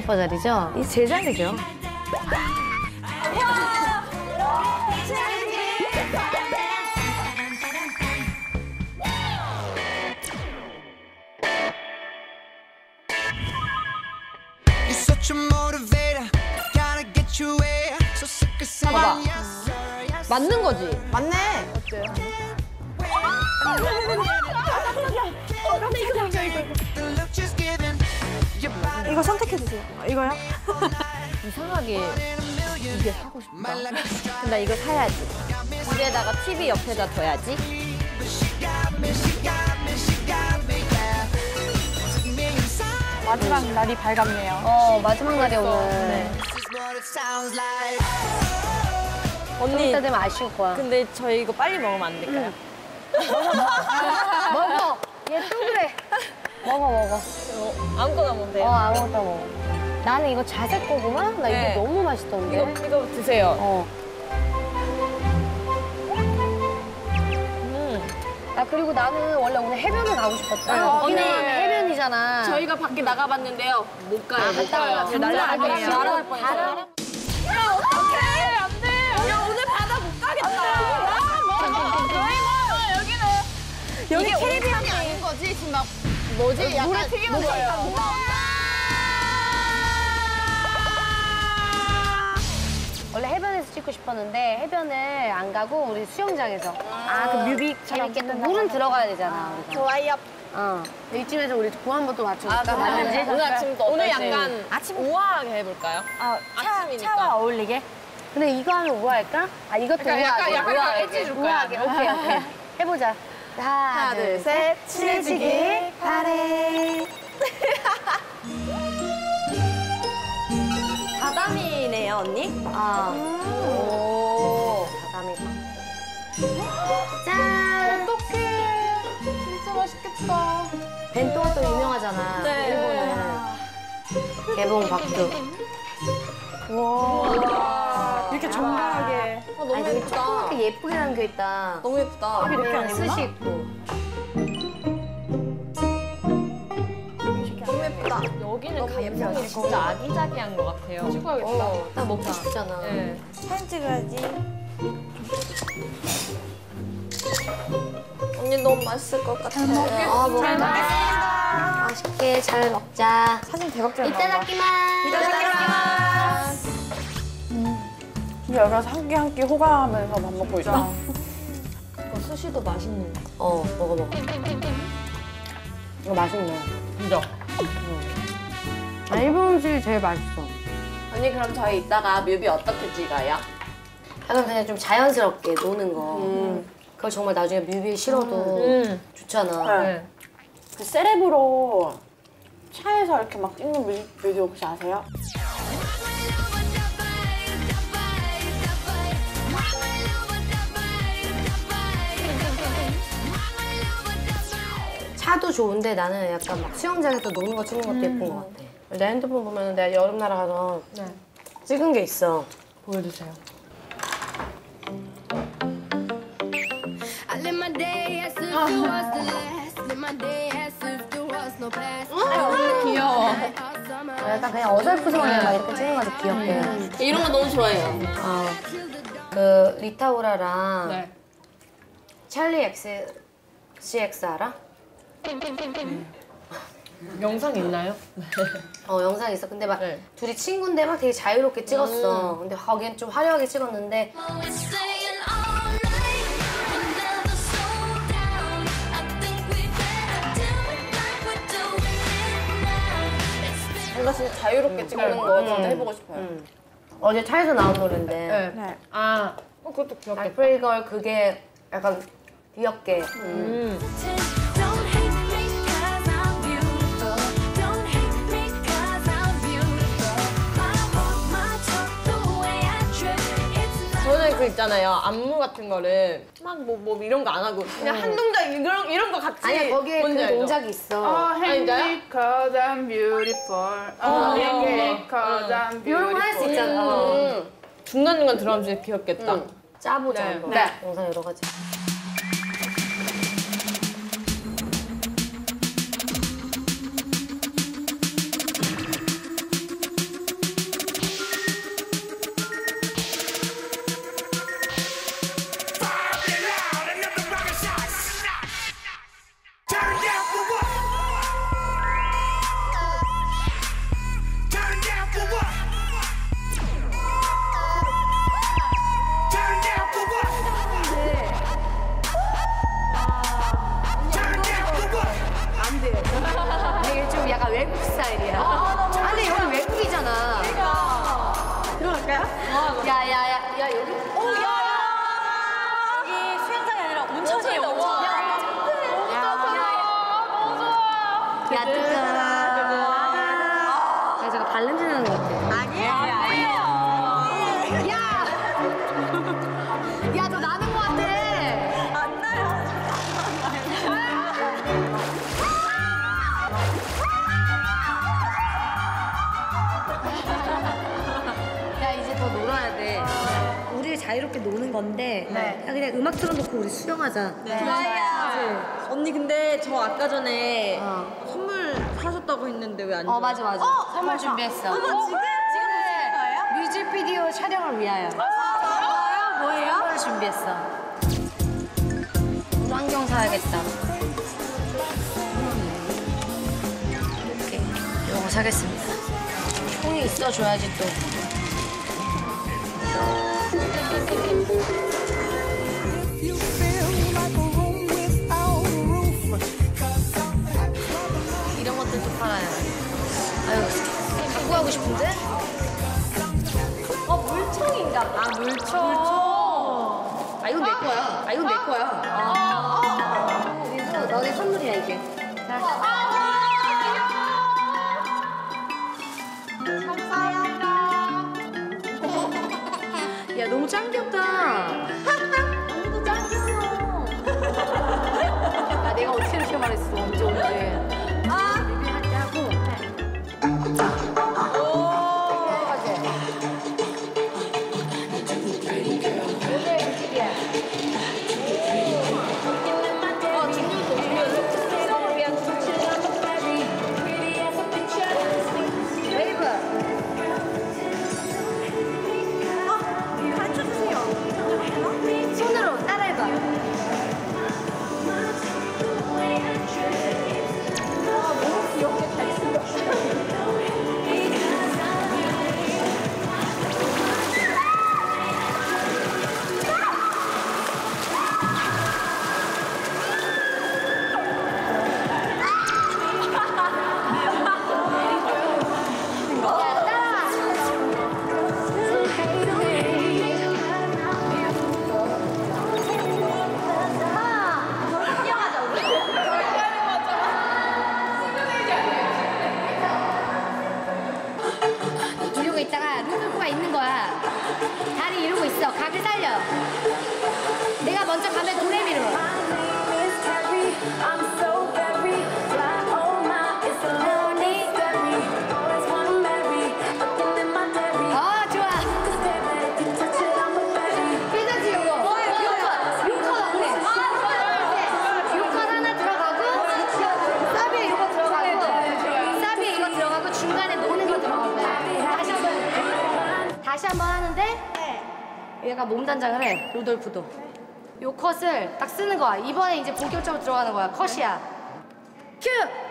오빠 자리죠? 이 제 자리죠. 봐봐. 맞는 거지? 맞네. 이거 선택해 주세요. 이거요? 이상하게 이게 사고 싶다. 근데 나 이거 사야지. 집에다가 TV 옆에다 둬야지. 마지막 날이 밝았네요. 마지막 날이 오늘. 네. 언니, 이따 되면 아쉬울 거야. 근데 저희 이거 빨리 먹으면 안 될까요? 먹어. 얘 또 그래. 먹어. 아무거나 먹으면 돼요. 아무것도 먹어. 나는 이거 자색 고구마? 나 이거 네. 너무 맛있던데. 이거 드세요. 아, 그리고 나는 원래 오늘 해변을 가고 싶었다. 언니. 해변이잖아. 저희가 밖에 나가봤는데요. 못 가요. 못 갔다 와요. 가요. 날아갈게요. 날아갈 뻔했어요. 여기 캐리비안이 아닌 거지? 지금 막 뭐지? 약간 물에 튀기는 거예요. 원래 해변에서 찍고 싶었는데 해변을 안 가고 우리 수영장에서. 그 뮤빅처럼 재밌게 또 물은 들어가야 되잖아. 우리가. 좋아요. 근데 이쯤에서 우리 구 한번 또 맞춰볼까? 맞는지? 오늘 아침부터 오늘 어떨지. 약간 우아하게 해볼까요? 아침이니까. 차와 어울리게. 근데 이거 하면 우아할까? 이것도 우아하게. 약간 우아하게. 해줄 거야. 우아하게. 오케이. 해보자. 하나, 둘, 셋. 친해지길 바래. 다다미네요, 언니? 오. 바다미. 짠! 어떡해. 진짜 맛있겠다. 벤또가 또 유명하잖아. 네. 일본은. 개봉 박두. 와. 이렇게 정갈하게. 너무 되게 예쁘다. 조그맣게 예쁘게 담겨있다. 너무 예쁘다. 이렇게 안 스시 입나? 있고. 너무 예쁘다. 여기는 감성이 진짜 아기자기한 것 같아요. 찍어야겠다. 딱 먹고 싶잖아. 네. 사진 찍어야지. 언니 너무 맛있을 것 같아. 잘 먹겠습니다. 맛있게 잘 먹자. 사진 대박 잘 나온다. 이따다키마스. 진짜 여기 와서 한 끼 한 끼 호감하면서 밥 먹고 있다. 이거 스시도 맛있는데. 먹어. 이거 맛있네. 진짜. 일본 음식이 제일 맛있어. 언니 그럼 저희 이따가 뮤비 어떻게 찍어요? 약간 그냥 좀 자연스럽게 노는 거. 그걸 정말 나중에 뮤비에 실어도 좋잖아. 네. 그 세레브로 차에서 이렇게 막 찍는 뮤직비디오 혹시 아세요? 차도 좋은데 나는 약간 막 수영장에서 노는 거 찍는 것도 예쁜 것 같아. 내 핸드폰 보면 내가 여름 날아가서 찍은 게 있어. 보여주세요. 귀여워. 약간 그냥 어설프성하게 막 이렇게 찍은 거도 귀엽게. 이런 거 너무 좋아해요. 그 리타 오라랑 네. 찰리 XCX 알아? 영상 있나요? 영상 있어. 근데 막 네. 둘이 친구인데 막 되게 자유롭게 찍었어. 근데 거기는 좀 화려하게 찍었는데 뭔가 진짜 자유롭게 찍는 거 저도 해보고 싶어요. 어제 차에서 나온 노래인데 네. 그것도 귀엽겠다. 프리걸 그게 약간 귀엽게 저는 그 있잖아요. 안무 같은 거를 막 뭐 이런 거 안 하고 그냥 한 동작 이런 거 같이. 아니야 거기에 그 뭔지 알죠? 동작이 있어. 진짜요? Cause I'm beautiful. Cause I'm beautiful. 이런 거 할 수 있잖아. 중간중간 들어가면 진짜 귀엽겠다. 짜보자 네. 한번. 네. 영상 여러 가지. 약간 외국 스타일이야. 아니 여기 외국이잖아. 들어갈까요? 야야야 여기. 여기 수영장이 아니라 온천이에요, 온천. 야 뜨거. 야 제가 발냄새 나는 것 같아. 아니에요. 야 너 나는 것 같아. 안 나요. 야 이제 더 놀아야 돼. 우리 자유롭게 노는 건데 야, 그냥 음악 틀어놓고 우리 수영하자. 좋아요. 언니 근데 저 아까 전에 선물 사셨다고 했는데 왜 안 줘요? 맞아. 선물 준비했어. 어머 지금 보시는 거예요? 뮤직비디오 촬영을 위하여 아, 뭐예요? 선물을 준비했어. 물안경 사야겠다. 이렇게 이거 사겠습니다. 통이 있어줘야지 또. You feel like a room without a roof. 이런 것들도 팔아요. 아유, 갖고 하고 싶은데? 물총인가 봐. 물총. 이건 내 거야. 이건 내 거야. 그리고 너네 선물이야, 이게. 감사합니다. 야, 너무 짱 귀엽다. 언니도 짱 귀여워. 야, 내가 어떻게 이렇게 말했어, 언제. 리뷰할 때 하고. 손으로 따라해봐. 이러고 있다가 루돌프가 있는 거야. 다리 이러고 있어. 각을 살려. 내가 먼저 가면 도레미로. 좋아. 괜찮지 이거? 요컷 하나 들어가고 사비에 이거 들어가고 사비에 이거 들어가고 중간에 노는 거 들어가고 다시 한 번 하는데 얘가 몸 단장을 해. 로돌프도 요 컷을 딱 쓰는 거야. 이번에 이제 본격적으로 들어가는 거야. 컷이야. 큐!